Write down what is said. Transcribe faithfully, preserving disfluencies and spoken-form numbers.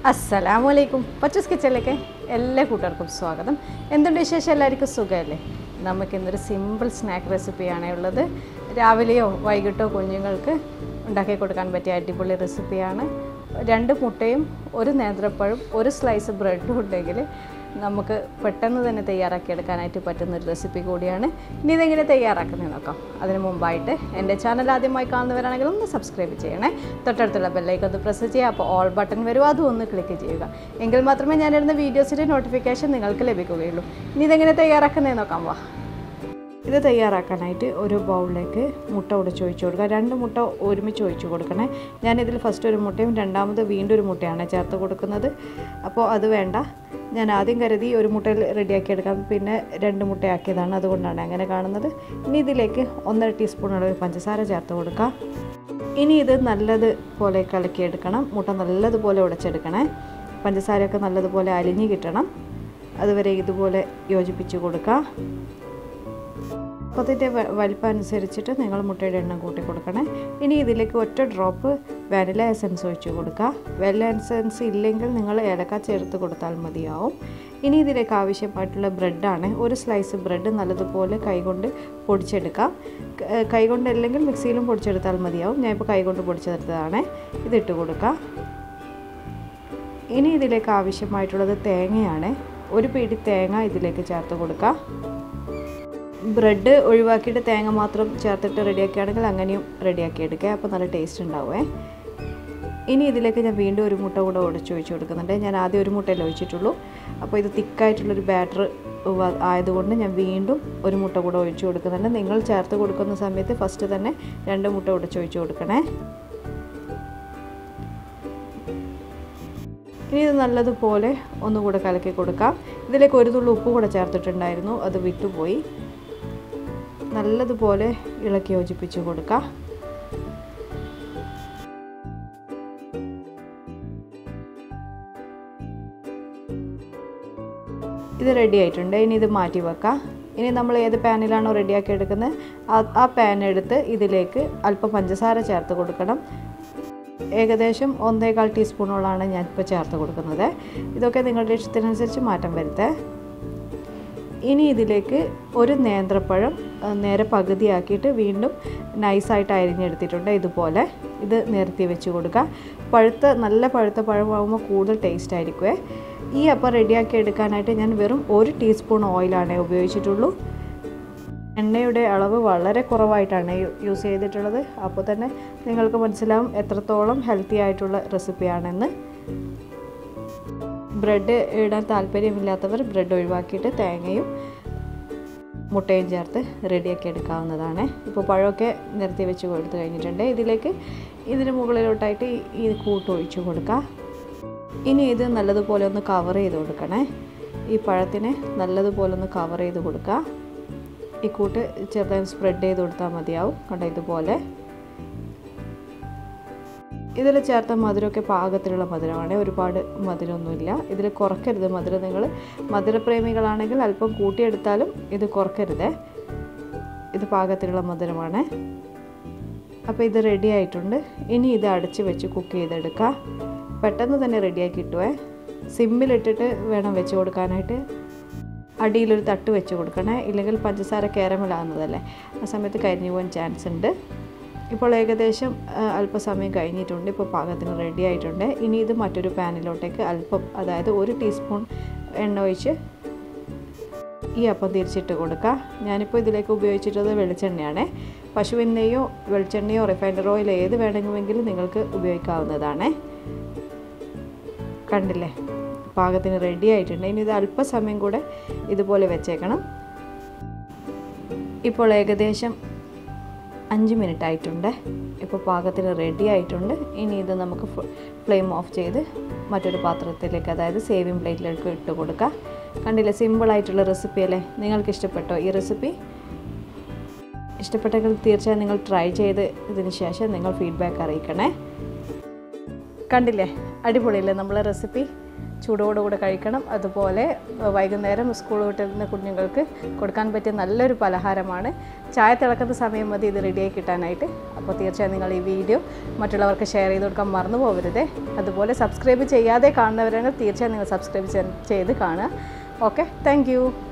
അസ്സലാമലൈക്കും. പച്ചസ് കിച്ചണിലേക്ക് എല്ലാ കൂട്ടുകാർക്കും സ്വാഗതം. എന്തുണ്ട് വിശേഷം? എല്ലാവർക്കും സുഖമല്ലേ? നമുക്കിന്നൊരു സിമ്പിൾ സ്നാക്ക് റെസിപ്പിയാണ് ഉള്ളത്. രാവിലെയോ വൈകിട്ടോ കുഞ്ഞുങ്ങൾക്ക് ഉണ്ടാക്കി കൊടുക്കാൻ പറ്റിയ അടിപൊളി റെസിപ്പിയാണ്. രണ്ട് മുട്ടയും ഒരു നേന്ത്രപ്പഴം ഒരു സ്ലൈസ് ബ്രെഡും ഉണ്ടെങ്കിൽ നമുക്ക് പെട്ടെന്ന് തന്നെ തയ്യാറാക്കിയെടുക്കാനായിട്ട് പറ്റുന്നൊരു റെസിപ്പി കൂടിയാണ്. ഇനി ഇതെങ്ങനെ തയ്യാറാക്കുന്നത് നോക്കാം. അതിന് മുമ്പായിട്ട് എൻ്റെ ചാനൽ ആദ്യമായി കാണുന്നവരാണെങ്കിൽ ഒന്ന് സബ്സ്ക്രൈബ് ചെയ്യണേ. തൊട്ടടുത്തുള്ള ബെല്ലൈക്കൺ ഒന്ന് പ്രസ് ചെയ്യുക. അപ്പോൾ ഓൾ ബട്ടൺ വരും, അതും ഒന്ന് ക്ലിക്ക് ചെയ്യുക. എങ്കിൽ മാത്രമേ ഞാനിടുന്ന വീഡിയോസിൻ്റെ നോട്ടിഫിക്കേഷൻ നിങ്ങൾക്ക് ലഭിക്കുകയുള്ളൂ. ഇനി ഇതെങ്ങനെ തയ്യാറാക്കുന്നത് നോക്കാം. വാ, ഇത് തയ്യാറാക്കാനായിട്ട് ഒരു ബൗളിലേക്ക് മുട്ട ഉടച്ച് ഒഴിച്ച് കൊടുക്കുക. രണ്ട് മുട്ട ഒരുമിച്ച് ഒഴിച്ച് കൊടുക്കണേ. ഞാനിതിൽ ഫസ്റ്റ് ഒരു മുട്ടയും രണ്ടാമത് വീണ്ടും ഒരു മുട്ടയാണ് ചേർത്ത് കൊടുക്കുന്നത്. അപ്പോൾ അത് വേണ്ട, ഞാൻ ആദ്യം കരുതി ഒരു മുട്ട റെഡിയാക്കി എടുക്കാം, പിന്നെ രണ്ട് മുട്ടയാക്കിയതാണ്, അതുകൊണ്ടാണ് അങ്ങനെ കാണുന്നത്. ഇനി ഇതിലേക്ക് ഒന്നര ടീസ്പൂൺ അളവ് പഞ്ചസാര ചേർത്ത് കൊടുക്കുക. ഇനി ഇത് നല്ലതുപോലെ കലക്കിയെടുക്കണം. മുട്ട നല്ലതുപോലെ ഉടച്ചെടുക്കണേ. പഞ്ചസാരയൊക്കെ നല്ലതുപോലെ അലിഞ്ഞ് കിട്ടണം. അതുവരെ ഇതുപോലെ യോജിപ്പിച്ച് കൊടുക്കുക. അപ്പത്തിൻ്റെ വലിപ്പം അനുസരിച്ചിട്ട് നിങ്ങൾ മുട്ടയുടെ എണ്ണം കൂട്ടി കൊടുക്കണേ. ഇനി ഇതിലേക്ക് ഒറ്റ ഡ്രോപ്പ് വാനില എസൻസ് ഒഴിച്ച് കൊടുക്കുക. വാനില എസൻസ് ഇല്ലെങ്കിൽ നിങ്ങൾ ഏലക്ക ചേർത്ത് കൊടുത്താൽ മതിയാവും. ഇനി ഇതിലേക്ക് ആവശ്യമായിട്ടുള്ള ബ്രെഡാണ്. ഒരു സ്ലൈസ് ബ്രെഡ് നല്ലതുപോലെ കൈകൊണ്ട് പൊടിച്ചെടുക്കാം. കൈകൊണ്ട് അല്ലെങ്കിൽ മിക്സിയിലും പൊടിച്ചെടുത്താൽ മതിയാവും. ഞാനിപ്പോൾ കൈകൊണ്ട് പൊടിച്ചെടുത്തതാണ്. ഇതിട്ട് കൊടുക്കുക. ഇനി ഇതിലേക്ക് ആവശ്യമായിട്ടുള്ളത് തേങ്ങയാണ്. ഒരു പിടി തേങ്ങ ഇതിലേക്ക് ചേർത്ത് കൊടുക്കുക. ബ്രെഡ് ഒഴിവാക്കിയിട്ട് തേങ്ങ മാത്രം ചേർത്തിട്ട് റെഡിയാക്കുകയാണെങ്കിൽ അങ്ങനെയും റെഡിയാക്കി എടുക്കുക. അപ്പോൾ നല്ല ടേസ്റ്റ് ഉണ്ടാവുമേ. ഇനി ഇതിലേക്ക് ഞാൻ വീണ്ടും ഒരു മുട്ട കൂടെ ഉടച്ച് ഒഴിച്ച് കൊടുക്കുന്നുണ്ട്. ഞാൻ ആദ്യം ഒരു മുട്ടയിൽ ഒഴിച്ചിട്ടുള്ളൂ. അപ്പോൾ ഇത് തിക്കായിട്ടുള്ളൊരു ബാറ്റർ ആയതുകൊണ്ട് ഞാൻ വീണ്ടും ഒരു മുട്ട കൂടെ ഒഴിച്ച് കൊടുക്കുന്നുണ്ട്. നിങ്ങൾ ചേർത്ത് കൊടുക്കുന്ന സമയത്ത് ഫസ്റ്റ് തന്നെ രണ്ട് മുട്ട ഉടച്ച് ഒഴിച്ച് കൊടുക്കണേ. ഇനി ഇത് നല്ലതുപോലെ ഒന്നുകൂടെ കലക്കി കൊടുക്കാം. ഇതിലേക്ക് ഒരു തുള്ളി ഉപ്പ് കൂടെ ചേർത്തിട്ടുണ്ടായിരുന്നു, അത് വിട്ടുപോയി. നല്ലതുപോലെ ഇളക്കി യോജിപ്പിച്ച് കൊടുക്കുക. ഇത് റെഡി ആയിട്ടുണ്ട്. ഇനി ഇത് മാറ്റി വെക്കാം. ഇനി നമ്മൾ ഏത് പാനിലാണോ റെഡിയാക്കി എടുക്കുന്നത് ആ പാൻ എടുത്ത് ഇതിലേക്ക് അല്പം പഞ്ചസാര ചേർത്ത് കൊടുക്കണം. ഏകദേശം ഒന്നേകാൽ ടീസ്പൂണോളാണ് ഞാനിപ്പോൾ ചേർത്ത് കൊടുക്കുന്നത്. ഇതൊക്കെ നിങ്ങളുടെ ഇഷ്ടത്തിനനുസരിച്ച് മാറ്റം വരുത്തേ. ഇനി ഇതിലേക്ക് ഒരു നേന്ത്രപ്പഴം നേരെ പകുതിയാക്കിയിട്ട് വീണ്ടും നൈസായിട്ട് അരിഞ്ഞെടുത്തിട്ടുണ്ട്. ഇതുപോലെ ഇത് നിരത്തി വെച്ച് കൊടുക്കുക. പഴുത്ത നല്ല പഴുത്ത പഴമാകുമ്പോൾ കൂടുതൽ ടേസ്റ്റ് ആയിരിക്കുമേ. ഈ അപ്പം റെഡിയാക്കി എടുക്കാനായിട്ട് ഞാൻ വെറും ഒരു ടീസ്പൂൺ ഓയിലാണ് ഉപയോഗിച്ചിട്ടുള്ളൂ. എണ്ണയുടെ അളവ് വളരെ കുറവായിട്ടാണ് യൂസ് ചെയ്തിട്ടുള്ളത്. അപ്പോൾ തന്നെ നിങ്ങൾക്ക് മനസ്സിലാവും എത്രത്തോളം ഹെൽത്തി ആയിട്ടുള്ള റെസിപ്പിയാണെന്ന്. ബ്രെഡ് ഇടാൻ താല്പര്യമില്ലാത്തവർ ബ്രെഡ് ഒഴിവാക്കിയിട്ട് തേങ്ങയും മുട്ടയും ചേർത്ത് റെഡിയാക്കി എടുക്കാവുന്നതാണ്. ഇപ്പോൾ പഴമൊക്കെ നിരത്തി വെച്ച് കൊടുത്ത് കഴിഞ്ഞിട്ടുണ്ട്. ഇതിലേക്ക് ഇതിന് മുകളിലോട്ടായിട്ട് ഈ കൂട്ട് ഒഴിച്ച് കൊടുക്കുക. ഇനി ഇത് നല്ലതുപോലെ ഒന്ന് കവർ ചെയ്ത് കൊടുക്കണേ. ഈ പഴത്തിനെ നല്ലതുപോലെ ഒന്ന് കവർ ചെയ്ത് കൊടുക്കുക. ഈ കൂട്ട് ചെറുതായി സ്പ്രെഡ് ചെയ്ത് കൊടുത്താൽ മതിയാവും. കണ്ടോ, ഇതുപോലെ. ഇതിൽ ചേർത്ത മധുരമൊക്കെ പാകത്തിലുള്ള മധുരമാണ്, ഒരുപാട് മധുരമൊന്നുമില്ല. ഇതിൽ കുറക്കരുത് മധുരം. നിങ്ങൾ മധുരപ്രേമികളാണെങ്കിൽ അല്പം കൂട്ടിയെടുത്താലും ഇത് കുറക്കരുത്. ഇത് പാകത്തിലുള്ള മധുരമാണ്. അപ്പോൾ ഇത് റെഡി ആയിട്ടുണ്ട്. ഇനി ഇത് അടച്ച് വെച്ച് കുക്ക് ചെയ്തെടുക്കുക. പെട്ടെന്ന് തന്നെ റെഡിയാക്കി കിട്ടുവേ. സിമ്മിലിട്ടിട്ട് വേണം വെച്ച് കൊടുക്കാനായിട്ട്. അടിയിലൊരു തട്ട് വെച്ച് കൊടുക്കണേ, ഇല്ലെങ്കിൽ പഞ്ചസാര കാരമലാകുന്നതല്ലേ, ആ സമയത്ത് കരിഞ്ഞു പോകാൻ ചാൻസ് ഉണ്ട്. ഇപ്പോൾ ഏകദേശം അല്പസമയം കഴിഞ്ഞിട്ടുണ്ട്. ഇപ്പോൾ പാകത്തിന് റെഡി ആയിട്ടുണ്ട്. ഇനി ഇത് മറ്റൊരു പാനിലോട്ടേക്ക് അല്പം, അതായത് ഒരു ടീസ്പൂൺ എണ്ണ ഒഴിച്ച് ഈ അപ്പം തിരിച്ചിട്ട് കൊടുക്കുക. ഞാനിപ്പോൾ ഇതിലേക്ക് ഉപയോഗിച്ചിട്ടുള്ളത് വെളിച്ചെണ്ണയാണ്. പശുവിൻ നെയ്യോ വെളിച്ചെണ്ണയോ റിഫൈൻഡ് ഓയിൽ ഏത് വേണമെങ്കിലും നിങ്ങൾക്ക് ഉപയോഗിക്കാവുന്നതാണ്. കണ്ടില്ലേ, പാകത്തിന് റെഡി ആയിട്ടുണ്ട്. ഇനി ഇത് അല്പസമയം കൂടെ ഇതുപോലെ വെച്ചേക്കണം. ഇപ്പോൾ ഏകദേശം അഞ്ച് മിനിറ്റ് ആയിട്ടുണ്ട്. ഇപ്പോൾ പാകത്തിന് റെഡി ആയിട്ടുണ്ട്. ഇനി ഇത് നമുക്ക് ഫ്ലെയിം ഓഫ് ചെയ്ത് മറ്റൊരു പാത്രത്തിലേക്ക്, അതായത് സേവിങ് പ്ലേറ്റിലേക്ക് ഇട്ട് കൊടുക്കുക. കണ്ടില്ലേ, സിമ്പിളായിട്ടുള്ള റെസിപ്പി അല്ലേ? നിങ്ങൾക്ക് ഇഷ്ടപ്പെട്ടോ ഈ റെസിപ്പി? ഇഷ്ടപ്പെട്ടെങ്കിൽ തീർച്ചയായും നിങ്ങൾ ട്രൈ ചെയ്ത് ഇതിന് ശേഷം നിങ്ങൾ ഫീഡ്ബാക്ക് അറിയിക്കണേ. കണ്ടില്ലേ, അടിപൊളിയല്ലേ നമ്മളെ റെസിപ്പി? ചൂടോടുകൂടെ കഴിക്കണം. അതുപോലെ വൈകുന്നേരം സ്കൂൾ വിട്ടുന്ന കുഞ്ഞുങ്ങൾക്ക് കൊടുക്കാൻ പറ്റിയ നല്ലൊരു പലഹാരമാണ്. ചായ തിളക്കുന്ന സമയം മതി ഇത് റെഡിയായി കിട്ടാനായിട്ട്. അപ്പോൾ തീർച്ചയായും നിങ്ങൾ ഈ വീഡിയോ മറ്റുള്ളവർക്ക് ഷെയർ ചെയ്ത് കൊടുക്കാൻ മറന്നു പോകരുത്. അതുപോലെ സബ്സ്ക്രൈബ് ചെയ്യാതെ കാണുന്നവരാണെങ്കിൽ തീർച്ചയായും നിങ്ങൾ സബ്സ്ക്രൈബ് ചെയ്ത് കാണുക. Okay, thank